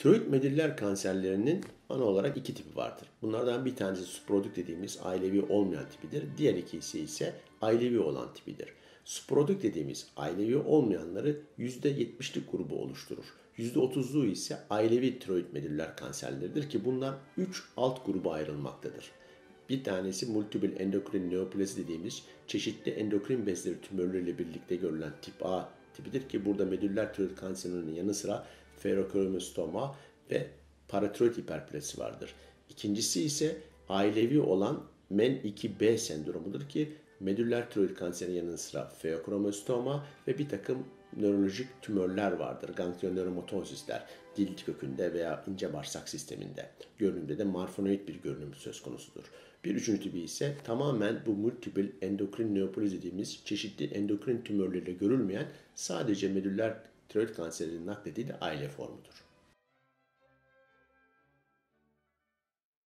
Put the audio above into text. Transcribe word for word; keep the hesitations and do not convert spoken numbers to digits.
Tiroid medüller kanserlerinin ana olarak iki tipi vardır. Bunlardan bir tanesi subprodük dediğimiz ailevi olmayan tipidir. Diğer ikisi ise ailevi olan tipidir. Subprodük dediğimiz ailevi olmayanları yüzde yetmişlik grubu oluşturur. yüzde otuzluğu ise ailevi tiroid medüller kanserleridir ki bunlar üç alt gruba ayrılmaktadır. Bir tanesi multiple endokrin neoplezi dediğimiz çeşitli endokrin bezleri tümörleriyle birlikte görülen tip A tipidir ki burada medüller tiroid kanserinin yanı sıra ferrokromostoma ve paratiroid hiperplasi vardır. İkincisi ise ailevi olan M E N iki B sendromudur ki medüller tiroid kanserinin yanı sıra feokromostoma ve bir takım nörolojik tümörler vardır. Ganglioneuromatozisler, dil kökünde veya ince bağırsak sisteminde. Görünümde de marfonoid bir görünüm söz konusudur. Bir üçüncü tipi ise tamamen bu multiple endokrin neoplezi dediğimiz çeşitli endokrin tümörleriyle görülmeyen sadece medüller tiroid kanserinin naklediği aile formudur.